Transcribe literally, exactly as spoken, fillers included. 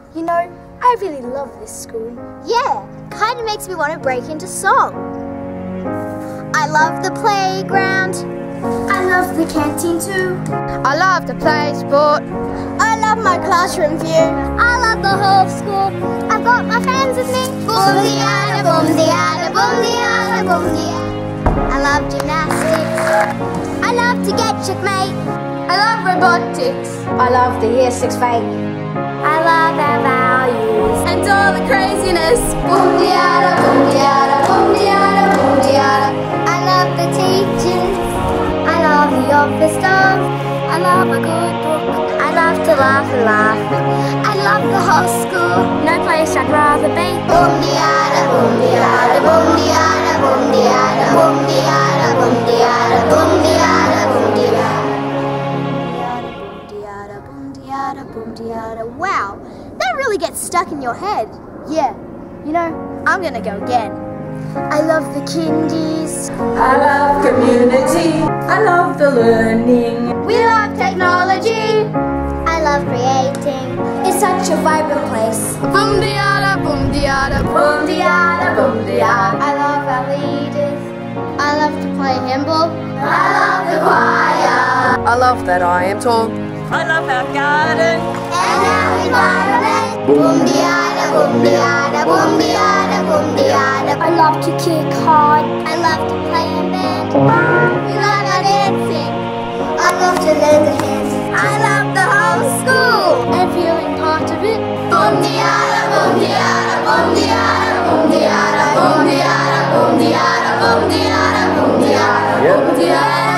You know, I really love this school. Yeah, kind of makes me want to break into song. I love the playground. I love the canteen too. I love to play sport. I love my classroom view. I love the whole school. I've got my friends with me. Boom diada, boom diada, boom diada, boom diada. I love gymnastics. I love to get checkmate. I love robotics. I love the year six fake. I love our values and all the craziness. Boom diada, boom diada, boom diada, boom diada. I love the teachers. I love the office staff. I love a good book. I love to laugh and laugh. I love the whole school. No place I'd rather be. Boom diada, boom diada, boom diada, boom diada, boom diada, boom diada, boom diada, boom diada. Boom diada. Wow, that really gets stuck in your head. Yeah, you know, I'm gonna go again. I love the kindies. I love community. I love the learning. We love technology. I love creating. It's such a vibrant place. Boom diada, boom diada, Boom diada, boom diada. I love our leaders. I love to play handball. I love the choir. I love that I am tall. I love our garden and our environment. Boom diada, boom diada, boom diada, boom diada. I love to kick hard. I love to play in band. We love our dancing. I love to lend a hand. I love the whole school and feeling part of it. Boom diada, boom diada, boom diada, boom diada, boom diada, boom diada, boom diada, boom diada, boom diada.